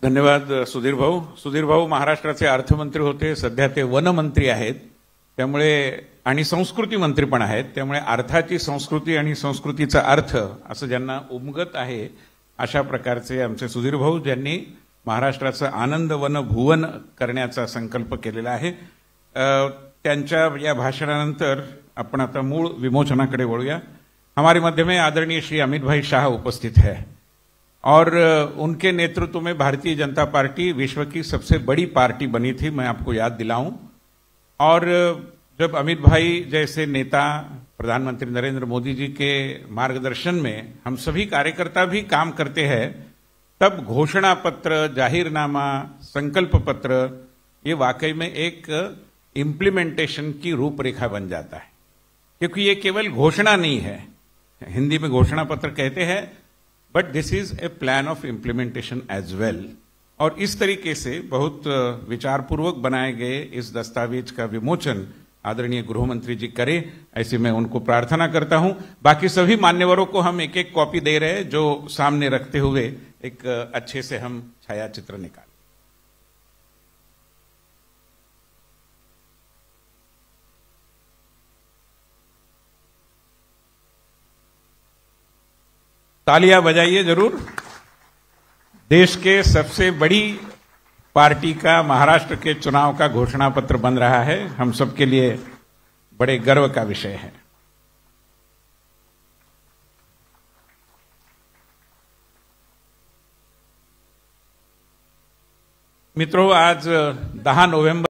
धन्यवाद सुधीर भाऊ. सुधीर भाऊ महाराष्ट्राचे अर्थमंत्री होते, सध्या ते वनमंत्री आहेत, त्यामुळे आणि संस्कृती मंत्री पण आहेत. त्यामुळे अर्थाची संस्कृती आणि संस्कृतीचा अर्थ असं ज्यांना उमगत आहे अशा प्रकारचे आमचे सुधीर भाऊ, ज्यांनी महाराष्ट्राचं आनंद वन भुवन करण्याचा संकल्प केलेला आहे. त्यांच्या या भाषणानंतर आपण आता मूळ विमोचनाकडे वळूया. हमारे मध्य में आदरणीय श्री अमित भाई शाह उपस्थित है और उनके नेतृत्व में भारतीय जनता पार्टी विश्व की सबसे बड़ी पार्टी बनी थी, मैं आपको याद दिलाऊं. और जब अमित भाई जैसे नेता प्रधानमंत्री नरेंद्र मोदी जी के मार्गदर्शन में हम सभी कार्यकर्ता भी काम करते हैं, तब घोषणा पत्र, जाहिरनामा, संकल्प पत्र ये वाकई में एक इम्प्लीमेंटेशन की रूपरेखा बन जाता है. क्योंकि ये केवल घोषणा नहीं है, हिंदी में घोषणा पत्र कहते हैं, but this is a plan of implementation as well. और इस तरीके से बहुत विचारपूर्वक बनाए गए इस दस्तावेज का विमोचन आदरणीय गृह मंत्री जी करें, ऐसी मैं उनको प्रार्थना करता हूं. बाकी सभी मान्यवरों को हम एक एक कॉपी दे रहे हैं, जो सामने रखते हुए एक अच्छे से हम छायाचित्र निकालें. तालियां बजाइए जरूर. देश के सबसे बड़ी पार्टी का महाराष्ट्र के चुनाव का घोषणा पत्र बन रहा है, हम सबके लिए बड़े गर्व का विषय है. मित्रों, आज 10 नोव्हेंबर